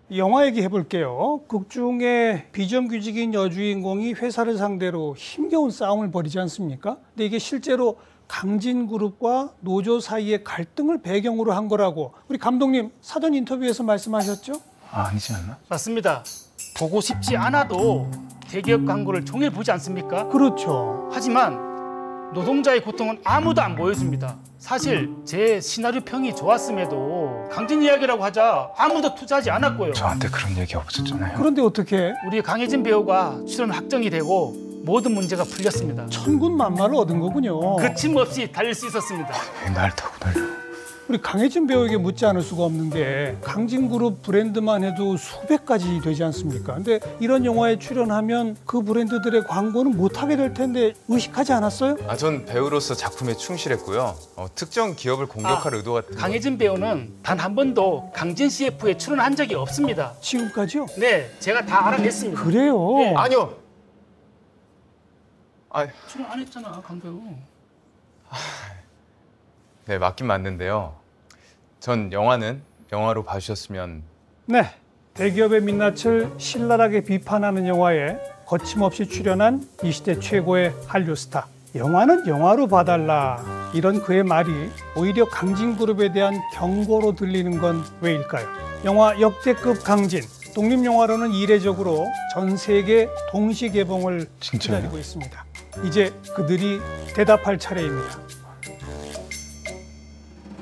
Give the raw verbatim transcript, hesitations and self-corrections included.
영화 얘기해 볼게요. 극 중에 비정규직인 여주인공이 회사를 상대로 힘겨운 싸움을 벌이지 않습니까? 근데 이게 실제로 강진그룹과 노조 사이의 갈등을 배경으로 한 거라고 우리 감독님 사전 인터뷰에서 말씀하셨죠? 아, 아니지 않나? 맞습니다. 보고 싶지 않아도 대기업 광고를 종일 보지 않습니까? 그렇죠. 하지만 노동자의 고통은 아무도 안 보여줍니다. 사실 제 시나리오 평이 좋았음에도 강진 이야기라고 하자 아무도 투자하지 않았고요. 저한테 그런 얘기 없었잖아요. 그런데 어떻게 우리 강혜진 배우가 출연 확정이 되고 모든 문제가 풀렸습니다. 천군만마를 얻은 거군요. 그침없이 달릴 수 있었습니다. 왜 날 타고 날려? 우리 강혜진 배우에게 묻지 않을 수가 없는 게 강진그룹 브랜드만 해도 수백 가지 되지 않습니까? 근데 이런 영화에 출연하면 그 브랜드들의 광고는 못하게 될 텐데 의식하지 않았어요? 아, 전 배우로서 작품에 충실했고요. 어, 특정 기업을 공격할 아, 의도가 강혜진 배우는 단 한 번도 강진 씨에프에 출연한 적이 없습니다. 지금까지요? 네, 제가 다 알아냈습니다. 그래요? 네. 아니요. 아, 출연 안 했잖아, 강 배우. 네, 맞긴 맞는데요. 전 영화는 영화로 봐주셨으면. 네, 대기업의 민낯을 신랄하게 비판하는 영화에 거침없이 출연한 이 시대 최고의 한류 스타. 영화는 영화로 봐달라. 이런 그의 말이 오히려 강진그룹에 대한 경고로 들리는 건 왜일까요? 영화 역대급 강진. 독립영화로는 이례적으로 전 세계 동시 개봉을 진짜요? 기다리고 있습니다. 이제 그들이 대답할 차례입니다.